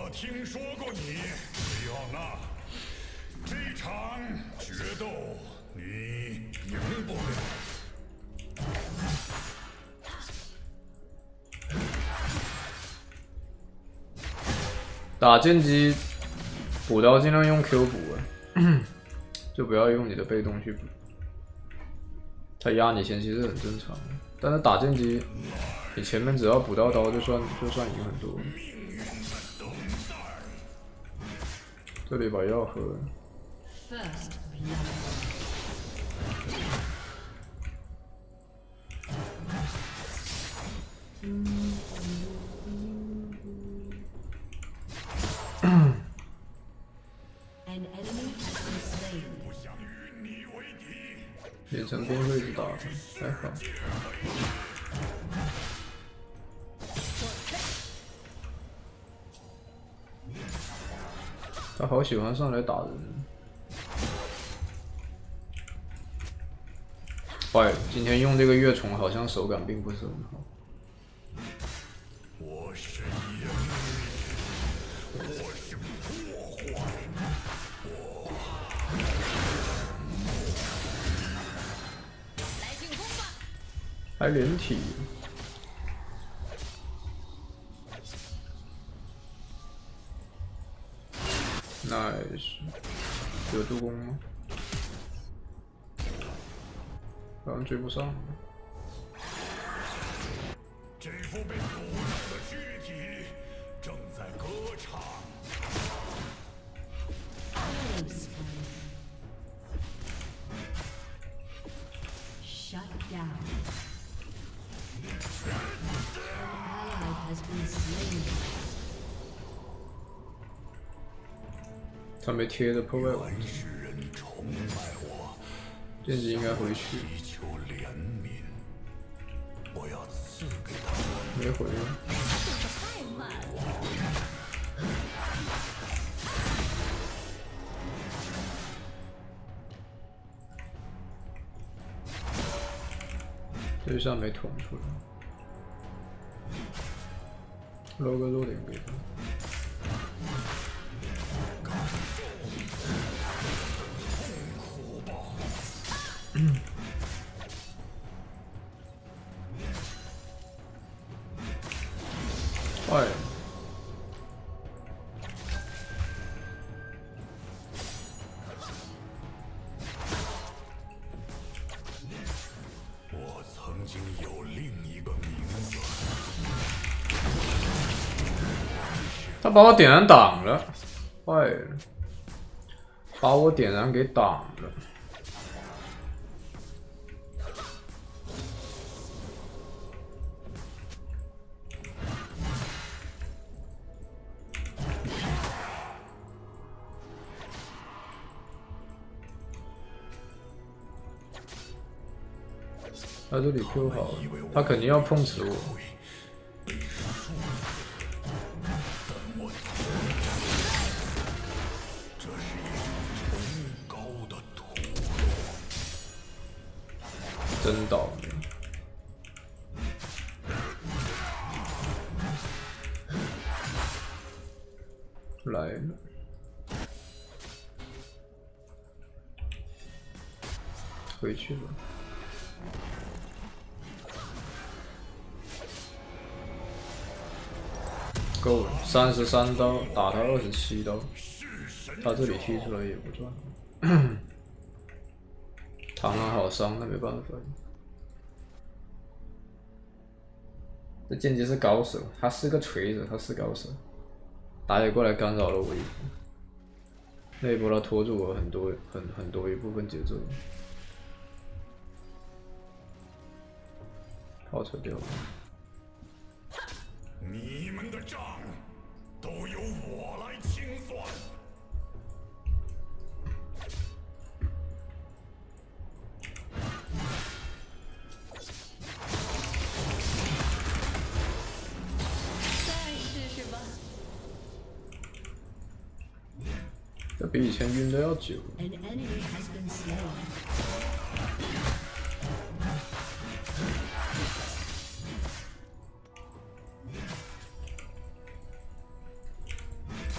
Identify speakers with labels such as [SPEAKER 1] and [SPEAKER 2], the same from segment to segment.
[SPEAKER 1] 听说过你，菲奥娜。这场决斗你赢不了。
[SPEAKER 2] 打剑姬补刀尽量用 Q 补，就不要用你的被动去补。他压你前期是很正常的，但是打剑姬，你前面只要补到刀就算赢很多。这里把药喝了。变成冰锐子打他，还好。他好喜欢上来打人。坏了，今天用这个月虫好像手感并不是很好。
[SPEAKER 1] 我是阴霾，我是破坏，
[SPEAKER 3] 来进攻吧！
[SPEAKER 2] 还连体。nice， 有助攻吗？好像追不上。
[SPEAKER 1] 这副被腐烂的躯体正在歌唱。
[SPEAKER 3] Shut down. An ally has been slain.
[SPEAKER 2] 他没贴着破坏王，
[SPEAKER 1] 世人崇拜我，
[SPEAKER 2] 剑姬应该回去。
[SPEAKER 1] 祈求怜悯，我要赐给他们。
[SPEAKER 2] 没回了。
[SPEAKER 3] 太慢了。
[SPEAKER 2] 这一下没捅出来，搂个弱点给他。坏了。
[SPEAKER 1] 我曾经有另一个名字。
[SPEAKER 2] 他把我点燃挡了，坏了，把我点燃给挡了。他这里 Q 好了，他肯定要碰瓷我。真倒霉！来了，回去吧。够了，33刀打他27刀，他这里踢出来也不赚。螳螂好伤，那没办法。这剑姬是高手，他是个锤子，他是高手。打野过来干扰了我一波，那一波他拖住我很多一部分节奏，炮车掉了。
[SPEAKER 1] 你们的账都由我来清算。
[SPEAKER 3] 再试试吧。
[SPEAKER 2] 这比以前晕的要久。
[SPEAKER 3] An enemy has been slain.
[SPEAKER 1] 我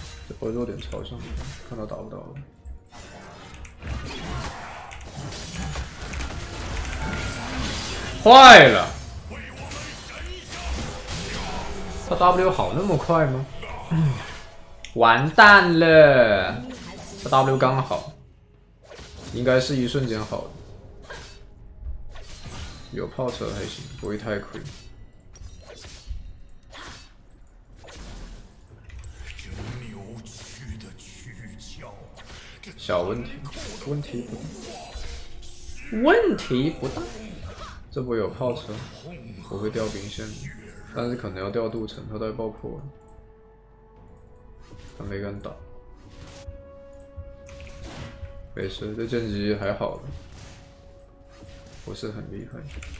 [SPEAKER 2] 我弱点朝上，看他打不到了。坏了！他 W 好那么快吗？完蛋了！他 W 刚好，应该是一瞬间好的。有炮车还行，不会太亏。小问题，问题不大。这波有炮车，我会掉兵线的，但是可能要掉镀层，他带爆破了，他没敢打。没事，这剑姬还好的，不是很厉害。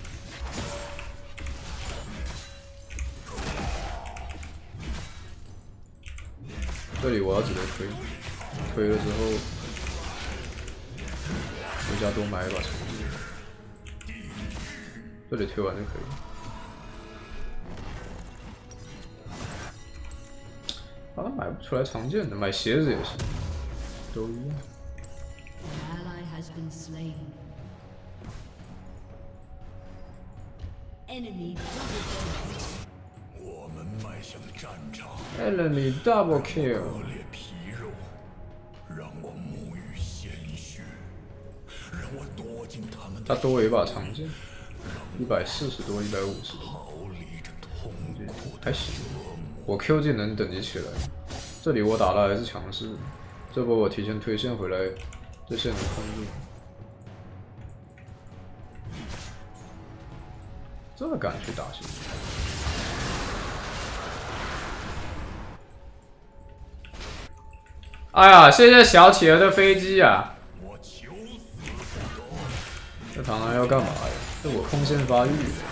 [SPEAKER 2] 这里我要直接推，推了之后，回家多买一把长剑。这里推完就可以。啊，买不出来长剑的，买鞋子也行，都一样。
[SPEAKER 1] 我们迈向战场。
[SPEAKER 2] Enemy double kill。
[SPEAKER 1] 割裂皮肉，让我沐浴鲜血，让我躲进他们。
[SPEAKER 2] 他多了一把长剑，140多，150多，
[SPEAKER 1] 逃离这痛苦
[SPEAKER 2] 还行。我 Q 技能等级起来，这里我打的还是强势，这波我提前推线回来，这线能控住。这敢去打线？哎呀，谢谢小企鹅的飞机啊！
[SPEAKER 1] 我求死不得。
[SPEAKER 2] 这螳螂要干嘛呀？这我空线发育。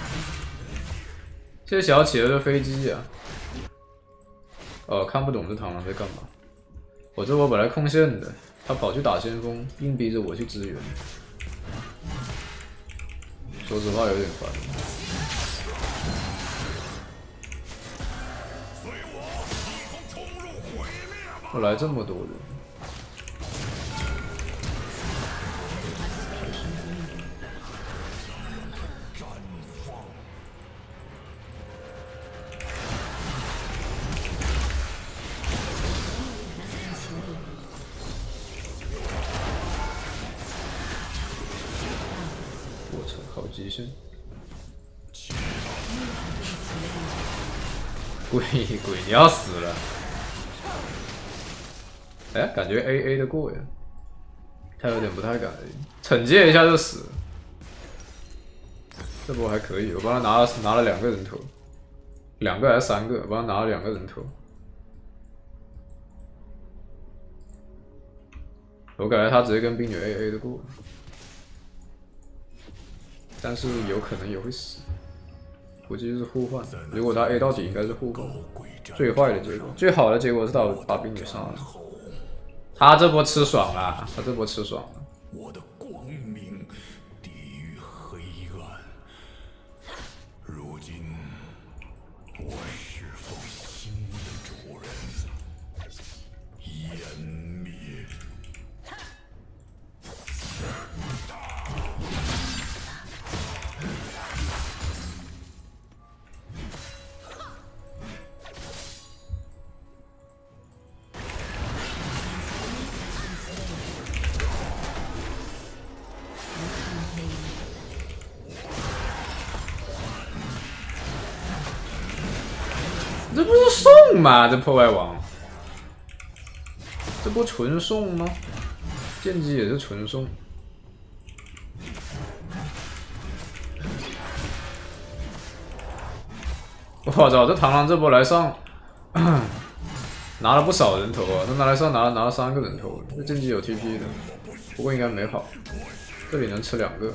[SPEAKER 2] 谢谢小企鹅的飞机啊！看不懂这螳螂在干嘛。我这波本来空线的，他跑去打先锋，硬逼着我去支援。说实话有点烦。我来这么多人。我操，好极限！鬼，你要死了！哎，感觉 AA 的过呀，他有点不太敢 A， 惩戒一下就死了。这波还可以，我帮他拿了2个人头，2个还是3个，我帮他拿了2个人头。我感觉他直接跟冰女 AA 的过，但是有可能也会死。估计是互换，如果他 A 到底应该是互换。最坏的结果，最好的结果是把冰女杀了。他这波吃爽了，他这波吃爽了。
[SPEAKER 1] 我的光明抵御黑暗。如今，我侍奉新的主人，湮灭。
[SPEAKER 2] 这不是送吗？这破坏王，这不纯送吗？剑姬也是纯送。我操，这螳螂这波来上，拿了不少人头啊！他拿来上拿了3个人头，这剑姬有 TP 的，不过应该没好。这里能吃2个。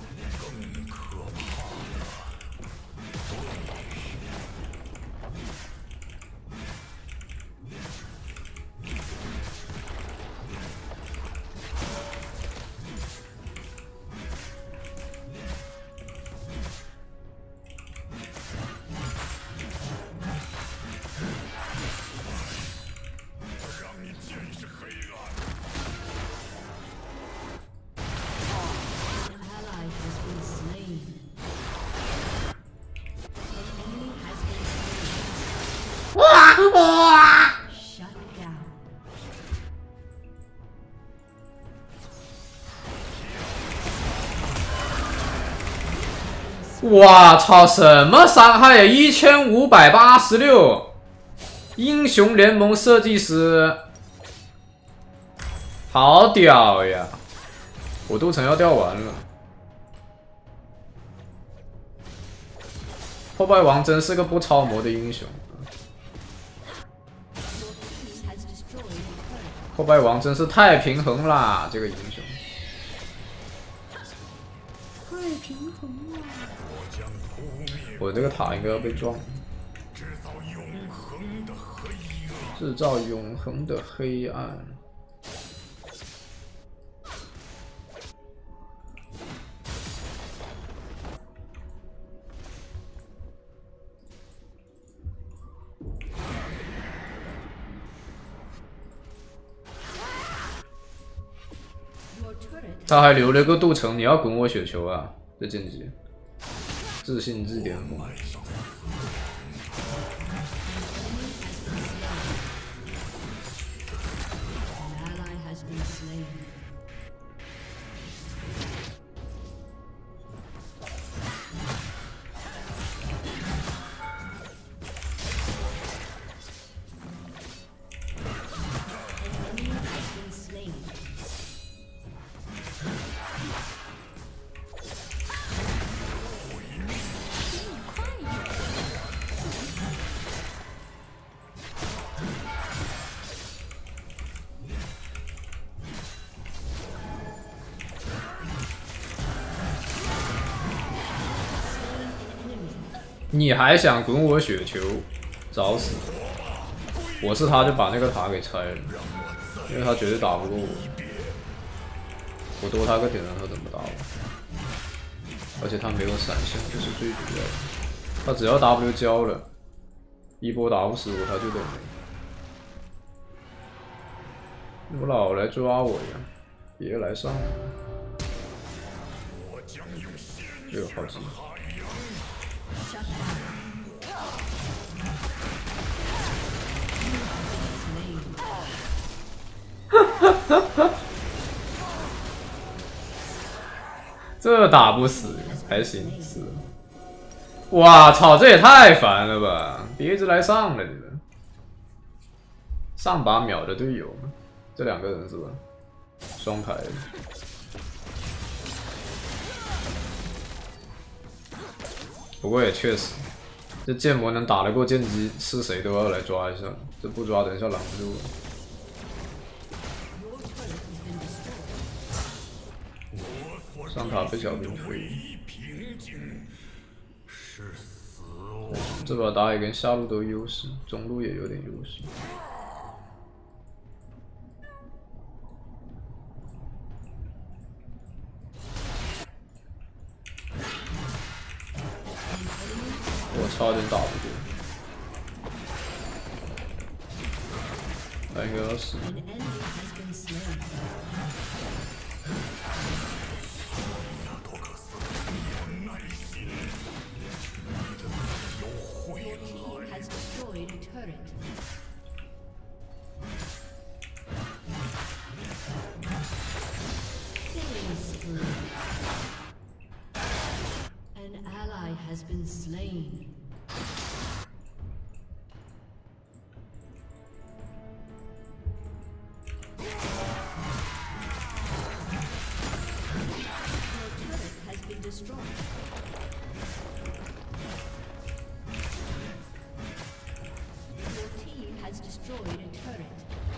[SPEAKER 3] Shut down.
[SPEAKER 2] 哇操！什么伤害呀？1586，英雄联盟设计师，好屌呀！我都城要掉完了。破败王真是个不超模的英雄。破败王真是太平衡啦，这个英雄。
[SPEAKER 3] 太平衡了。
[SPEAKER 2] 我这个塔应该要被撞。制造永恒的黑暗。他还留了个镀层，你要滚我雪球啊！这晋级，自信至巅峰。你还想滚我雪球？找死！我是他就把那个塔给拆了，因为他绝对打不过我。我多他个点，他怎么打我？而且他没有闪现，这是最主要的。他只要 W 交了，一波打不死我，他就得没。我老来抓我呀！别来上我！这个好急。 这打不死，还行是。哇操，这也太烦了吧！别一直来上了，你们上把秒的队友，这两个人是吧？双排。不过也确实，这剑魔能打得过剑姬，是谁都要来抓一下，这不抓等一下拦不住了。 上塔被小兵飞，这把打野跟下路都有优势，中路也有点优势。我差点打不过，他应该要死。
[SPEAKER 3] Has been slain. Your turret has been destroyed. Your team has destroyed a turret.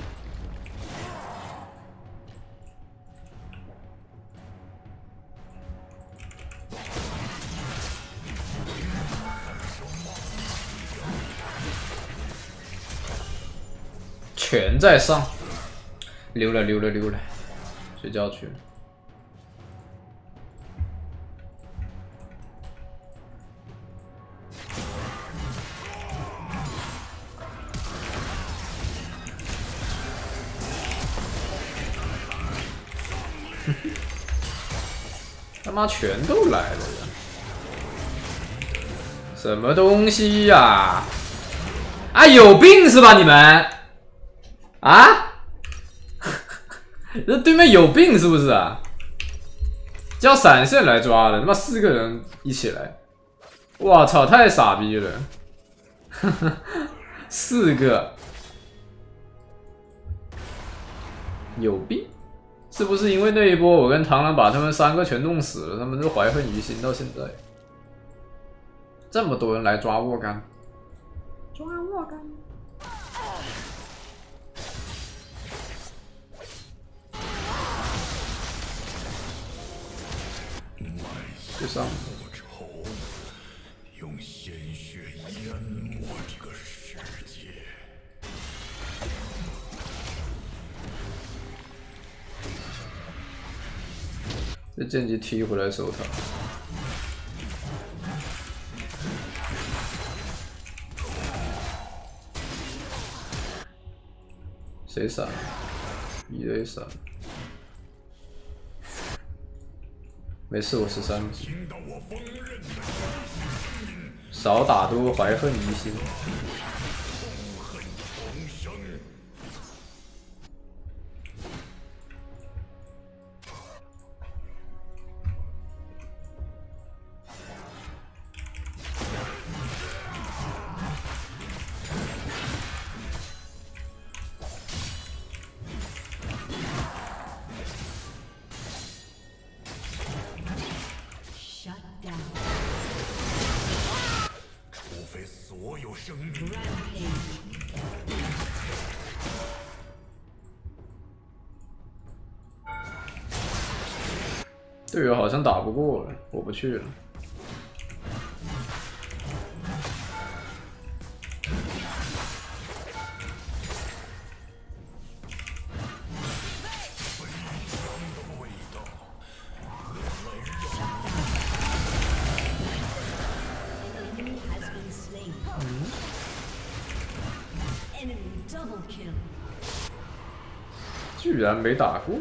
[SPEAKER 2] 全在上，溜了，睡觉去了。他妈全都来了呀！什么东西呀？ 啊，有病是吧你们？啊？这对面有病是不是啊？叫闪现来抓的，他妈4个人一起来，我操，太傻逼了！4个有病，是不是因为那一波我跟螳螂把他们3个全弄死了，他们就怀恨于心到现在？这么多人来抓沃干，抓沃干。就上
[SPEAKER 1] 复仇，用鲜血淹没这个世界。
[SPEAKER 2] 这剑姬踢回来守他。谁闪？1A 闪。没事，我13级。少打多怀恨于心。队友好像打不过了，我不去了。居然没打过。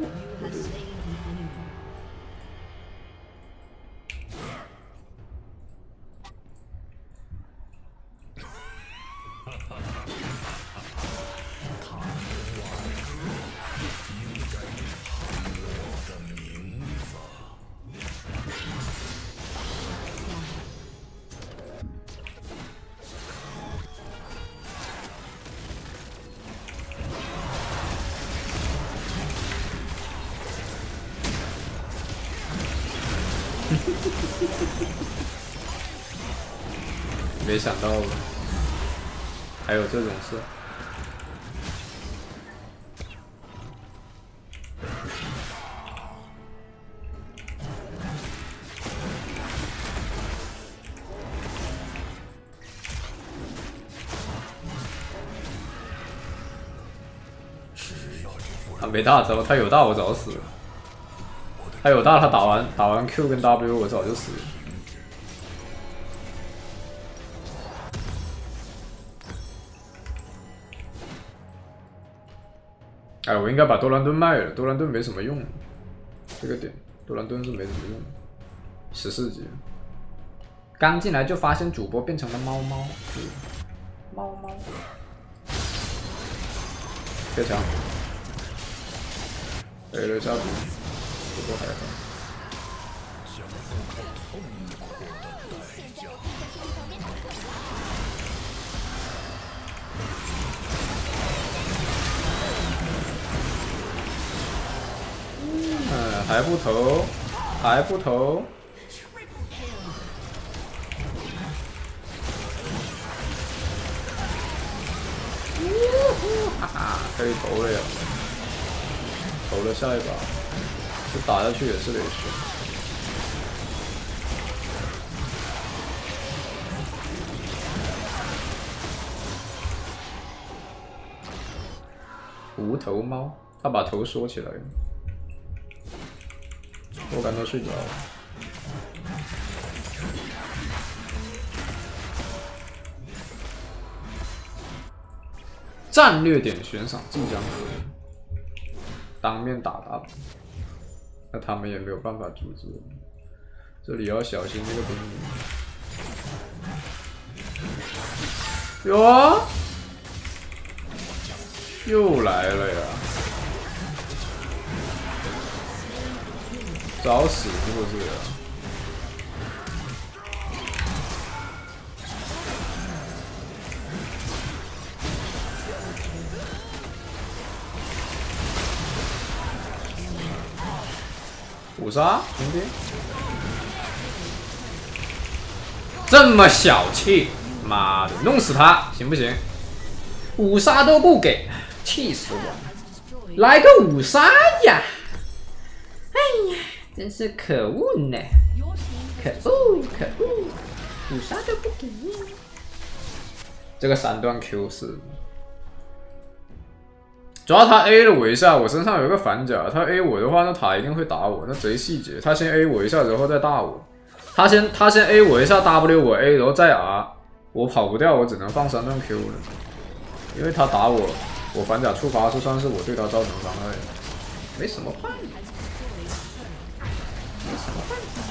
[SPEAKER 2] 没想到还有这种事。他没大招，他有大我早死了。他有大，他打完 Q 跟 W 我早就死了。哎，我应该把多兰顿卖了，多兰顿没什么用。这个点，多兰顿是没什么用。14级，刚进来就发现主播变成了猫猫，猫猫。贴墙，A了下毒，不过还好。还不投，还不投。哈哈，可以投了呀！投了下一把，这打下去也是得选。无头猫，他把头缩起来了。我感到睡着了。战略点悬赏即将可以当面打他，那他们也没有办法阻止我们。这里要小心这个兵。有啊， 又来了呀！找死是不是啊？五杀兄弟，这么小气，妈的，弄死他行不行？五杀都不给，气死我了！来个五杀呀！哎呀，真是可恶呢！可恶可恶，五杀都不给。这个3段 Q 是。 主要他 A 了我一下，我身上有一个反甲，他 A 我的话，那塔一定会打我，那贼细节。他先 A 我一下，然后再打我。他先 A 我一下 W 我 A， 然后再 R， 我跑不掉，我只能放3段 Q 了。因为他打我，我反甲触发是算是我对他造成伤害，没什么办法，没什么办法。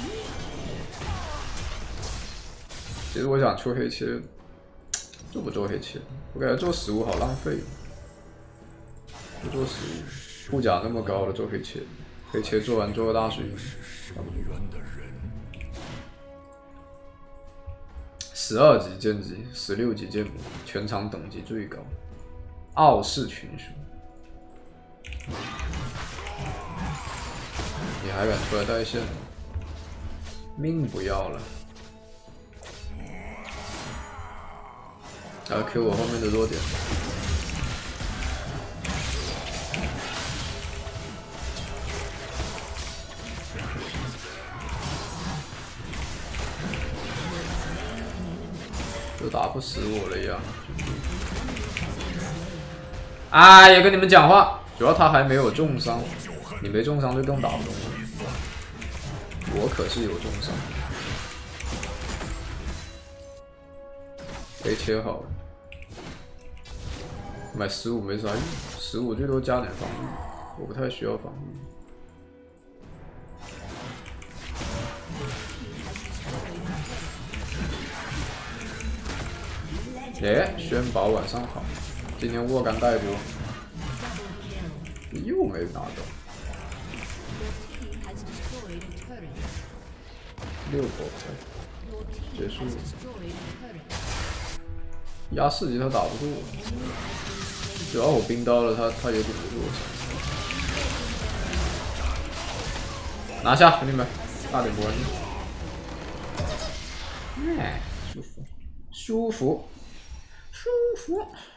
[SPEAKER 2] 其实我想出黑切，做不做黑切？我感觉做15好浪费。 不做15，护甲那么高了，做黑切，黑切做完做个大水。12级剑姬，16级剑魔，全场等级最高，傲视群雄。你还敢出来带线？命不要了。然后 Q 我后面的弱点。 都打不死我了呀！哎呀，跟你们讲话，主要他还没有重伤，你没重伤就更打不动了。我可是有重伤，被切好了。买15没啥用，15最多加点防御，我不太需要防御。 宣宝晚上好，今天握杆带多，又没拿到6口才结束了，压4级他打不过我，主要我冰刀了他也顶不住我，拿下兄弟们，大点波！哎，舒服，舒服。舒服。